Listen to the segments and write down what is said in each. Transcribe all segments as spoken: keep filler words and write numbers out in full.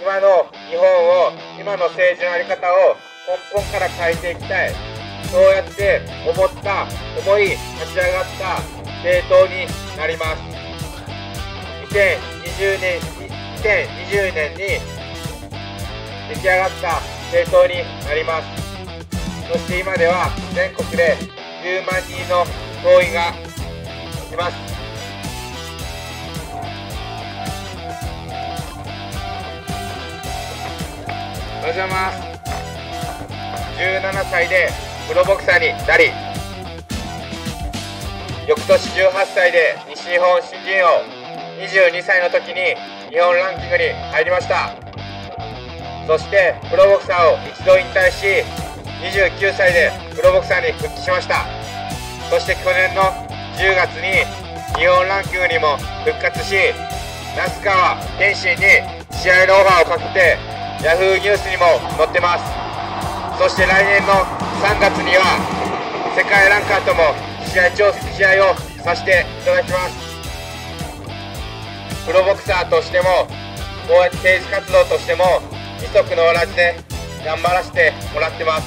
今の日本を、今の政治の在り方を根本から変えていきたい。そうやって思った、思い、立ち上がった政党になります。にせんにじゅうねん、にせんにじゅうねんに出来上がった政党になります。そして今では全国でじゅうまんにんの党員がいます。おはようございます。じゅうななさいでプロボクサーになり、翌年じゅうはっさいで西日本新人王、にじゅうにさいの時に日本ランキングに入りました。そしてプロボクサーを一度引退し、にじゅうきゅうさいでプロボクサーに復帰しました。そして去年のじゅうがつに日本ランキングにも復活し、那須川天心に試合のオファーをかけてヤフーニュースにも載ってます。そして来年のさんがつには世界ランカーとも試合調試合をさせていただきます。プロボクサーとしてもこうやって政治活動としても二足のわらじで頑張らせてもらってます。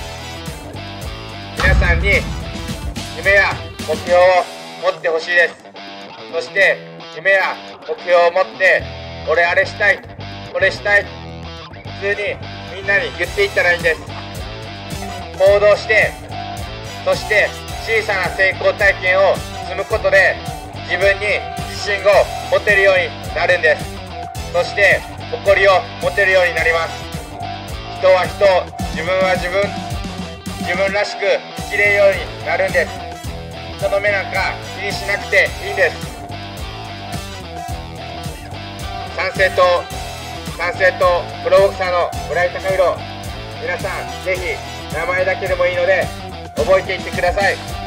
皆さんに夢や目標を持ってほしいです。そして夢や目標を持って俺あれしたいこれしたい、普通にみんなに言っていったらいいんです。行動して、そして小さな成功体験を積むことで自分に自信を持てるようになるんです。そして誇りを持てるようになります。人は人、自分は自分、自分らしく生きれるようになるんです。人の目なんか気にしなくていいんです。参政党参政党プロボクサーの村井貴弘、皆さんぜひ名前だけでもいいので覚えていってください。